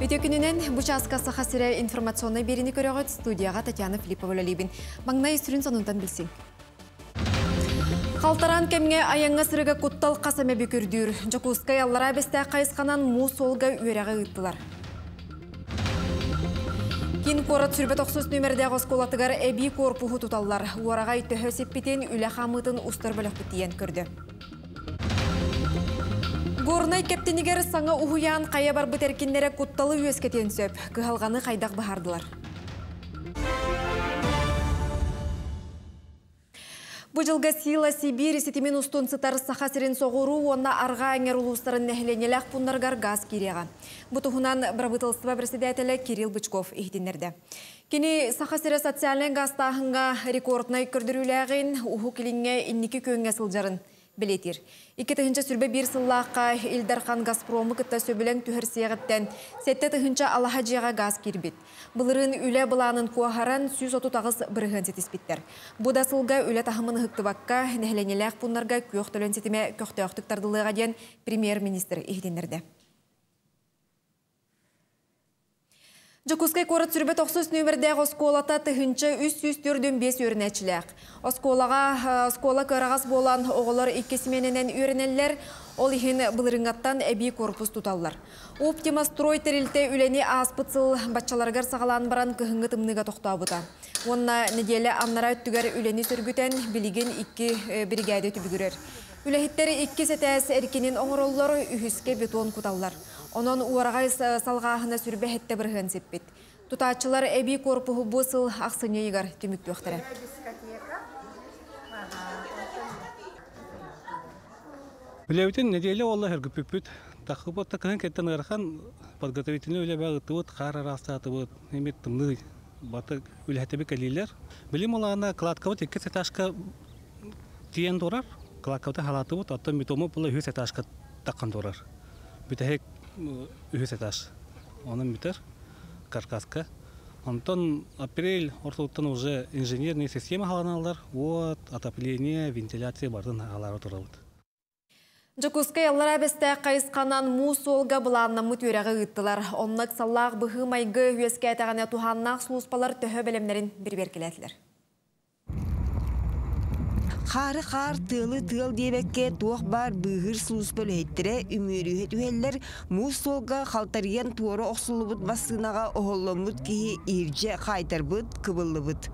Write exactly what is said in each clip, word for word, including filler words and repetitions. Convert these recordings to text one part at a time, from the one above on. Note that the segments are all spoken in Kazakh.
Үтө күнінен бұчаскасы қасыры информационный беріні көріғыт студияға Татьяна Филиппова лебін. Маңнай сүрін сонундан білсің. Қалтаран кемге аяңға сырыға құттал қасаме бүкірдір. Жокускай аллара бесті қайысқанан му солға өрәға ұйттылар. Кин корат сүрбет оқсыз нөмірді ғосколатығар әбі корпуғы тұталылар. Уараға үттіхі сеппетен үлі қамытын ұстар бөлік біттиен көрді. Горнай кептенігер саңа ұхуян қая бар бұтеркендері құтталы өскетен сөп. Күхалғаны қайдақ бұхардылар. Бұжылға сила Сибирь сетімен ұстын сытар сақасырын соғыру, онна арға әңер ұлыстарын нәхіленеләқ бұндарғар газ кереға. Бұтығынан Брабытылсыба председателі Кирилл Бычков ехденерді. Кені сақасыры социален газтағынға рекорднай көрдіруләғын ұху келінге иннекі көнге сылжарын білетір. Икі тұхынша сүрбе бір сыллаққа Илдархан Газпромы күтті сөбілен түхір сияғыттен сәтті тұхынша Алаха жиға газ кербет. Бұлырын үлі бұланын куахаран сүйіз оту тағыз бірігін сетіспеттер. Бұда сылға үлі тахымын ғықтыбаққа нәхіленеләқ бұнларға көк төлен сетіме көкті өқтіктардылыға ден премьер-министр ехденерді. Жокускай корат сүрбет оқсыз нөмірдегі осколата тұхынчы үс жүз төрден бес өрінәчіләқ. Осколаға оскола көрағас болан оғылар иккесіменінен өрінелер, ол ехін бұлырыңаттан әбей корпус тұталылар. Оптима строй тәрілті үләне аспыцыл батчаларғар сағалан баран күхіңгі тымныға тоқтабыта. Онна неделі амнара өттігер үләне сүргітен білеген икки бригады түбігірер. Үләхеттері икки сәтәс әркенен оңыроллар үхіске бетон құталылар. Онын уарағай салғағына сүрбе әтті бірген сеппет. Тұтатшылар әбей корпуғы бұсыл ақсыне егар түмікті өқтірі. Білеуітін неделі олы әргі пөппет. Тақы бұтты кіген кәттен ғарқан подготовительный өлі бәғыты бұд, қар арастаты бұд, немет тымны баты өлі кәлейлер. Білім олағына кладқа бұд, екі сәташқа тиен дорар. Кладқа бұд халаты бұд, аттан бетомы бұлы үхі сәташқа таққан дорар. Бүтәхек үхі сәташ. Оның бітір каркаска. Онтон апрель орталықтан уже инженерный система халаналар, вот, отопление, вентиляция бардың халары тұрауыд. Жокускай аллара бәсті қайысқанан му солға бұланна мұтөрәғі ұттылар. Оннық саллақ бұғы майғы өске әтіғаны туғаннақ сұлыспалар төхі бәлемдерін бір-бір келәтілер. Қары қар тылы тыл дебекке туақ бар бұғыр сұлыспал өйттірі үмірі өтуелер му солға қалтарген туары оқсылы бұд басынаға оғылымыд кейі ирже қайтар бұд, кыбылы бұд.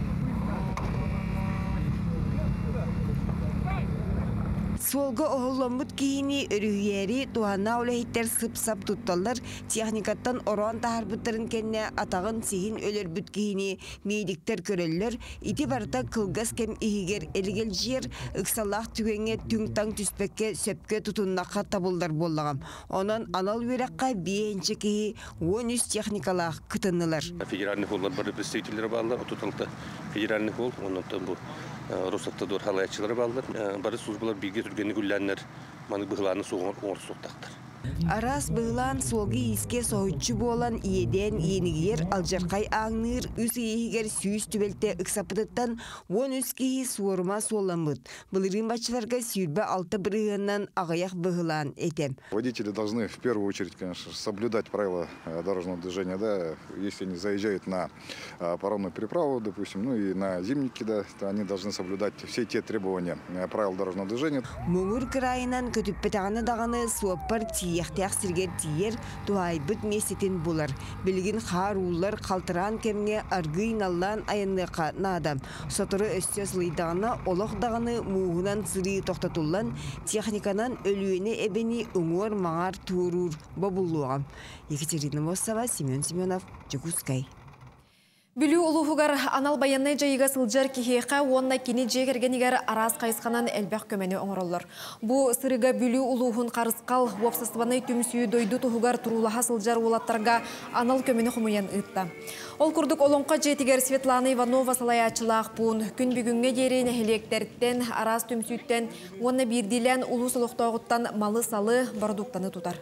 Солga oğullamut kihini örüyeri tuğana olahitler sıp-sap tuttallar texnikattan oran taharbıtların kenne atağın sihin ölürbüt kihini meydikler köröller iti barda kılgaz kem ihiger elgel jir ıksallah tügenge tüngtang tüspekke söpke tutunnakka tabullar bollağam. Onun anal verakka biyençe kihi on üst texnikalah kıtınlılar. Federalnih ollar barı представительleri bağlılar, ototankta federalnih ol, ondan bu Rusakta doğru halayatçıları bağlılar. Barı службалар bilgi türgeni güllenler, manı bıhılarını soğur soğuttaktır. Aras bıhılan solgi iske soğutçu bolan iyeden yenigiyer aljarkay ağınır üs iyiger süyüs tübelte ıksapıdıttan on üs kihi suorma solamıd. Bılırın başçılarga sürbe altı bırığından ağayak bıhılan etem. Водители должны в первую очередь, конечно, соблюдать правила дорожного движения, да, если они заезжают на паромную переправу, допустим, ну и на зимники, да, то они должны соблюдать все те требования правил дорожного движения. Муңур крайынан көтүппетағаны дағаны суаппар тиектеқ сіргер тиер туайбыт месетін болар. Білген қарулар қалтыран кемге аргыйн аллан айыннықа надам. Сотыры өстес лыйдағына олық дағаны муғынан сыры тоқтатулан техниканан өлуіне әбені ұңыр маңар туырur бабулуғам. Екатерина Мосова, Семен Семенов, Жокускай. Бүлі ұлығығар анал баяннай жайыға сылжар кехеқа онна кені жегергенігер арас қайысқанан әлбәқ көмені оңыролыр. Бұ сырыға бүлі ұлығын қарысқал уапсастыванай түмсүйі дойды тұғығар тұрулаға сылжар олаттарға анал көмені құмыян ұтта. Ол күрдік олонқа жетігер Светлана Иванова салаячылақ бұн. Күн бүгінге дерейін әхелектерттен, арас түмсүйттен, онна бірділен ұлы сұлықтауғыттан малы салы бардуқтаны тұтар.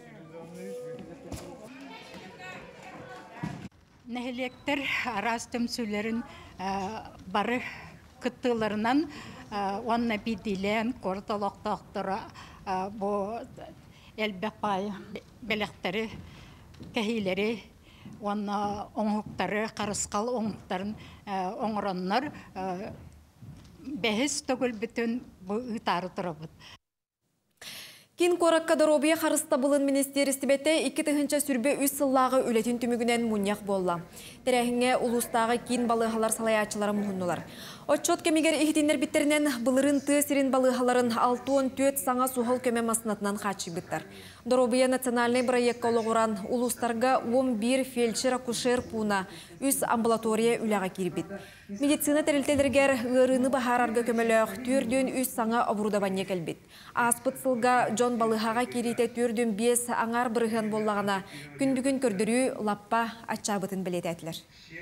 Нәһелектер арас төмсүләрен бары кыттыларынан онна бидилен корталоктоктора бу элбепай белектери кәһиләре, онна оңуктары, карыскал оңуктарын оңроннар бәһис түгел бүтін бу ытары турабыт. Кин коракка доробия харыста булын министерстибете икки тыгынча сүрбе үс сыллағы үлетін түмігінен мұньяқ болла. Тәрәхіңе улустағы кин балыхалар салаячылары мұхыннулар. Отчет кемигер ихтинер биттерінен былырын ты сирин балыхаларын алтуон төт саңа сухол көме масынатынан қачы біттар. Доробия национальный проектка олығыран улустарға он бир фельдшер акушер пуна үс амбулатория үліға кирбит. Медицина тәрілтелергер ғырыны бахарарға көмеліғ түрден үс саңа обрудаванне кәлбит. Аспыт сылға Джон балыхаға кирите түрден бес аңар бірген боллағына күн-бүгін көрдірі лаппа атчабытын білет әтілер.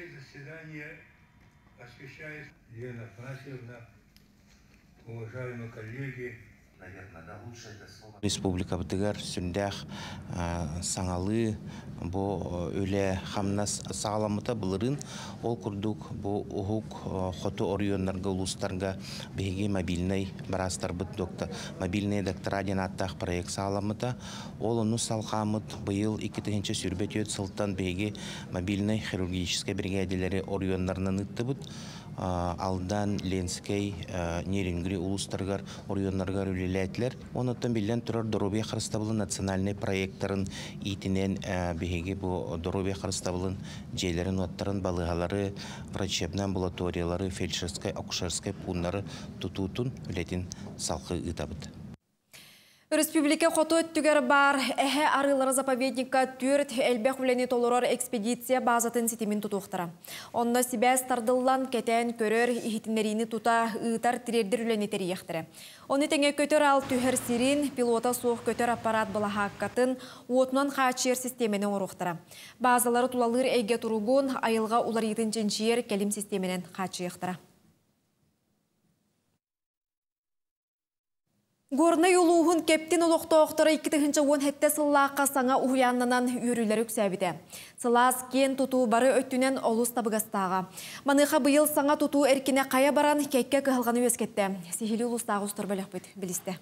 Елена Афанасьевна, уважаемые коллеги, наверное, да, лучше это слово. Республика Бытыгар сүндәх саңалы бу үле хамнас сағаламыта бұлырын ол күрдік бу ұғық хоту орионларға улустарға беге мобильный барастар бұт докта мобильный доктора денаттақ проект сағаламыта ол оны салқамыт бұйыл екі тігінші сүрбет өт сылттан беге мобильный хирургический бригадилері орионларынан үтті бұт алдан Ленскей, Нерингри улустаргар, орионнаргар үлеләтлер. Онуттан билен тұрар Доробия Харыстабылын национальный проекттарын итинен беге бу Доробия Харыстабылын жейлерін оттарын балыгалары, врачебный амбулаториялары, фельдшерской, акушерской пуннары тутутун үлетін салқы ытабыд. Республика қото өттігер бар әхе арылары заповедникка түрт әлбәқ үләне толырар экспедиция базатын сетемін тұтуқтыра. Онна сибәс тардыллан кәтән көрер ихтинеріні тута ұйтар тірердер үләне тәрияқтірі. Оны тәңе көтер ал түхір сирин пилота соқ көтер аппарат бұлаға қатын уотынан қачер системені орықтыра. Базалары тулалыр әйге тұруғын айылға улар етінчен жер кәлім системенен қачияқтыра. Горны юлуғын кептен олықтауқтары екі тігінші он хетте сыллаққа саңа ұхуяннынан үйрілер өксәбіде. Сылас кен тұту бары өттінен олыс табығастаға. Маныға бұйыл саңа тұту әркіне қая баран кәкке қығылғаны өскетті. Сихили ұлыстағы ұстыр бөлік бүт, білісті.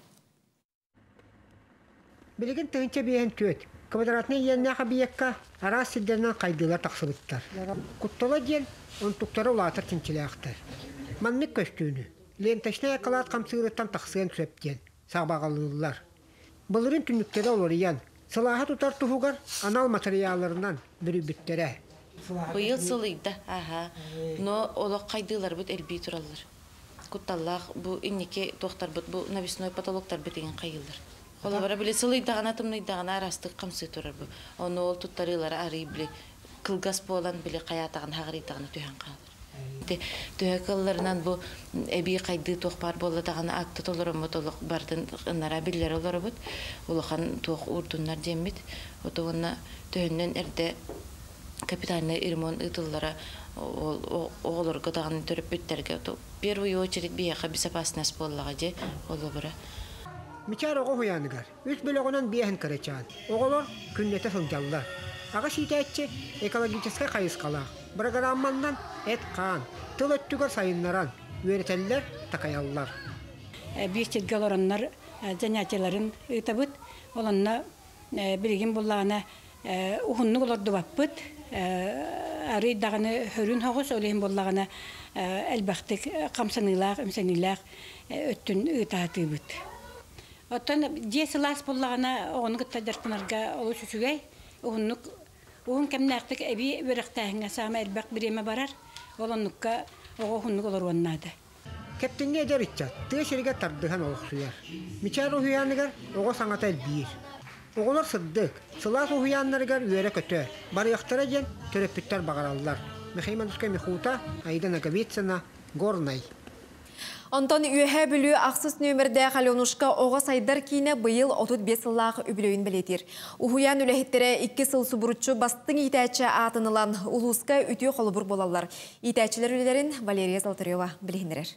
Білген тігінші бейін төт. Квадратны еннәға бейекка арас сілдерінен қайдылар тақсылыттар. Құттыла ден, он тұқтары ұлатыр тінчілі Маннық көстүүнү. Ленташна якалат қамсығырыттан тақсыған сөптен. Сағбағалылар. Бұлырын түніктері олыриян. Сылаға тұтар тұхуғар анал материаларынан бүрі бүттері. Бұйыл сылыйда, аға. Но олық қайдылар бұд әлбей тұралар. Құтталлақ, бұл иннеке тоқтар бұд, бұл навесной патологтар бітеген қайылдар. Ола бара біле сылыйдағана, тымнайдағана арастық қамсы тұрар бұл. Оны ол тұттарылар арый біле, кылгас болан біле қаятағын, хағырыйтағына түйен қалар. Түйәкіллерінен бұл әбей қайды тоқпар болды тағаны акты толырым бұт, бардың ұнара білер олар бұт, олыған тоқ ұрдынлар дембет. Отығына түйіннен әрді капитальный ирмон ұтыллара оғылырғы тағаны түріп бүттерге. Первую очередь бияқа безопасность боллаға де олы бұра. Мичар оғы хуяныгар, үз бөліғынан бияхын қарачан. Оғылар күннеті сылжаллар. Аға шитәтче экологическай қайысқалақ. Программаннан эт қан, тыл өттігір сайынларан, өретелілер тақаялылар. Бейістетгел ораннар занятияларын ұйтабыт, оланна білген болағына ұғынны оларды баппыт, арыйдағыны хүрін хоғыз олейін болағына әлбәқтік қамсанылақ, өмсанылақ өттін ұйтағаты бұт. Оттан десілас болағына оғыны күттадыртынарға олы сүсігей, ұғыннық Оғын кәмнәқтік әбі өріқтәңі сама әлбәқ біреме барар, оланныққа оғы құнлық олар оннады. Кәптіңге әдер үтчат, тұғы шерге тардыған олық сұяр. Мичар ұхуянығар оғы саңата әлбейір. Оғылар сырдық, сылас ұхуянларығар өрі көтөр. Барыяқтара ден төрөппіттер бағаралылар. Михайман Ускай Михута, Айдана Гавицина, Горнай. Антон үйәһә бүлі ақсыз нөмірді қалионушқа оға сайдар кейіне бұйыл отыз бес сыллағы үбілуін білетір. Ухуян үләхеттері екі сыл сұбұрытшы бастың итәчі атынылан ұлысқа үтіе қолыбыр болалар. Итәчілер үлелерін Валерия Золотарева білгендірер.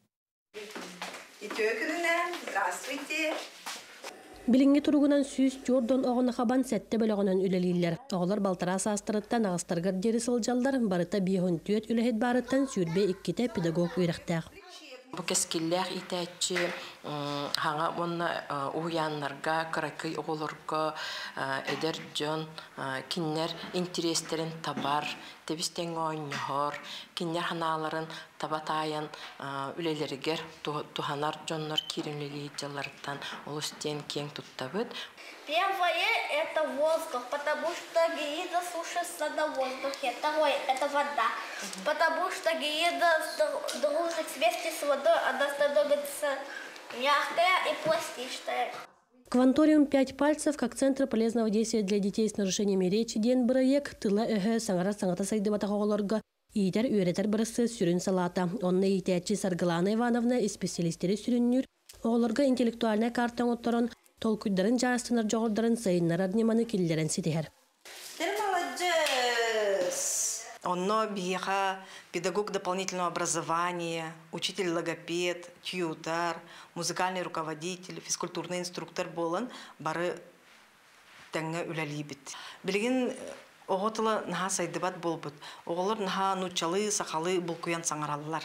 Билинге тургунан сүйіс Джордан оғына қабан сәтті бөліғынан үлелейлер. Оғылар балтара састырыттан ағыстарғар дері сылжалдар, барыта бейхін түйет үләхет барыттан сүрбе иккете педагог үйрақтақ. Бу кескиллях итәчи хаңа монна уяннарга каракый оголорга эдер жон киннер интерестерин табар тебистен ойнохор киннер ханаларын табатаян үлелергер туханар жоннор киримлили жаллардан олустен кең туттабыт. Первое – это воздух, потому что геида сушится на воздухе. Второе – это вода, потому что геида дружит вместе с водой, она становится мягкая и пластичная. Кванториум «Пять пальцев» как центр полезного действия для детей с нарушениями речи ден проект тыла эһэ саңара саңата сайдыбата хоголорга иитер үйретер бырысы сүрүн салата. Онна иитәчи Саргалана Ивановна и специалистери сүрүннүр оголорга интеллектуальная карта отторон толкуйдарын жарыстынар жоғырдарын сайыннар арниманы киллерен ситихер. Онно биеха педагог дополнительного образования, учитель-логопед, тьютар, музыкальный руководитель, физкультурный инструктор болан бары тәңгә үләлибит. Билген оғытылы наха сайдыбат болбыт. Оғылыр наха нучалы, сақалы бұлкуян саңаралылар.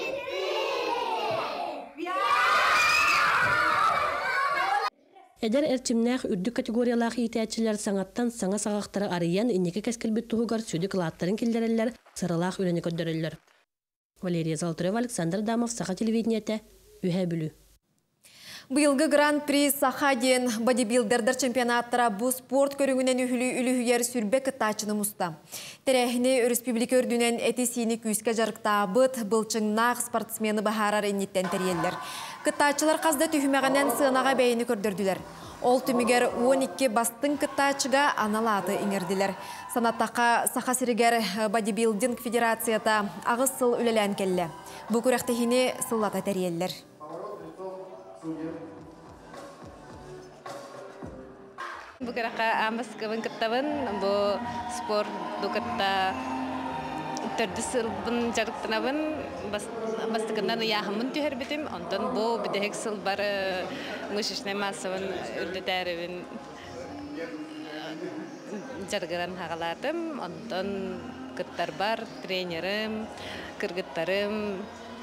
Эдер эрчимнах үрдүк категориялах итәчиләр саңаттан саңа сагактары арыян инеке кескелбит тугар сүдүк латтарын килдерелләр, сырылах үләне көддөрөлләр. Валерия Золотарева, Александр Дамов, Саха телевидениете, Үһә бүлү. Быйылгы Гран-при Саха ден бодибилдердер чемпионаттара бу спорт көрүңүнен үһүлү үлүһүер сүрбе кытачыны муста. Терехне республика өрдүнен эти сини күскә жарыктабыт былчыңнак спортсмени бахарар инниттен тереллер. Кытачылар казда түһүмәгәннән сынага бәйини көрдөрдүләр. Ол түмигер он икки бастың кытачыга аналаты иңердилер. Санаттака Саха сиригер бодибилдинг федерацията агыс сыл үлелән келле. Бу күрәктехине сыллата тереллер. Бugaraqa amas kaban kattaban bo sport dukatta terdisel bun jarıktanaban bas bastıkandan yahamın tüherbitim ondan bo bideheksel bar nguşishne masavan üldeterevin jargaran hagalardım ondan kattar bar trenerim kırgıttarım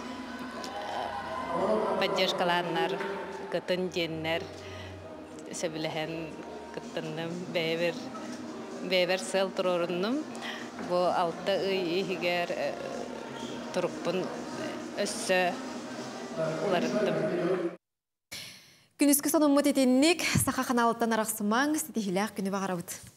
поддержкаланнар кытын деннер себилehen кыттынным бевер бевер сел туроруннум бу алты ыйигер туруппун өссө уларыттым. Күнүскү сонун мотетинник Саха каналыттан араксымаң ситихилях күнү багарабыт.